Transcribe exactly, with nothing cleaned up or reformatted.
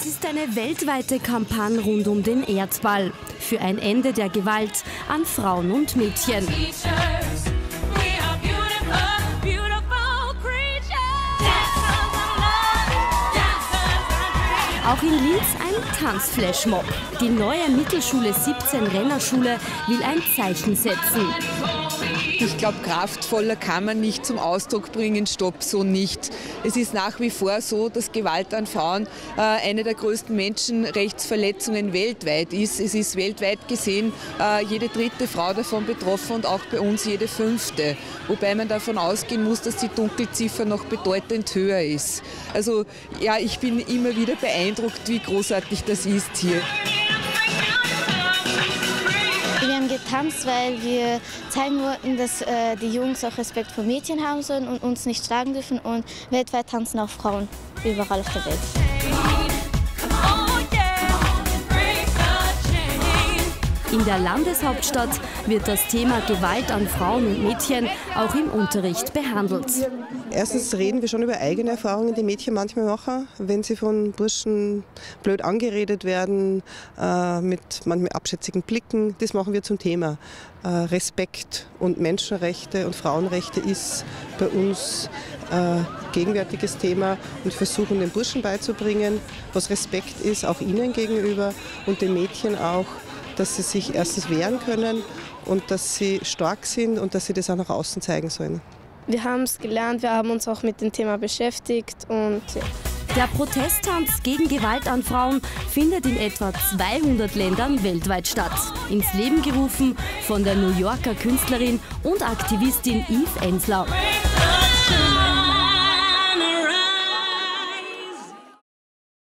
ist eine weltweite Kampagne rund um den Erdball für ein Ende der Gewalt an Frauen und Mädchen. Auch in Linz ein Tanzflashmob. Die neue Mittelschule siebzehn Rennerschule will ein Zeichen setzen. Ich glaube, kraftvoller kann man nicht zum Ausdruck bringen, stopp, so nicht. Es ist nach wie vor so, dass Gewalt an Frauen äh, eine der größten Menschenrechtsverletzungen weltweit ist. Es ist weltweit gesehen äh, jede dritte Frau davon betroffen und auch bei uns jede fünfte. Wobei man davon ausgehen muss, dass die Dunkelziffer noch bedeutend höher ist. Also ja, ich bin immer wieder beeindruckt, wie großartig das ist hier. Wir haben getanzt, weil wir zeigen wollten, dass äh, die Jungs auch Respekt vor Mädchen haben sollen und uns nicht schlagen dürfen. Und weltweit tanzen auch Frauen überall auf der Welt. In der Landeshauptstadt wird das Thema Gewalt an Frauen und Mädchen auch im Unterricht behandelt. Erstens reden wir schon über eigene Erfahrungen, die Mädchen manchmal machen, wenn sie von Burschen blöd angeredet werden, äh, mit manchmal abschätzigen Blicken. Das machen wir zum Thema. Äh, Respekt und Menschenrechte und Frauenrechte ist bei uns äh, gegenwärtiges Thema und versuchen den Burschen beizubringen, was Respekt ist, auch ihnen gegenüber und den Mädchen auch, dass sie sich erstens wehren können und dass sie stark sind und dass sie das auch nach außen zeigen sollen. Wir haben es gelernt, wir haben uns auch mit dem Thema beschäftigt und ja. Der Protesttanz gegen Gewalt an Frauen findet in etwa zweihundert Ländern weltweit statt. Ins Leben gerufen von der New Yorker Künstlerin und Aktivistin Eve Ensler.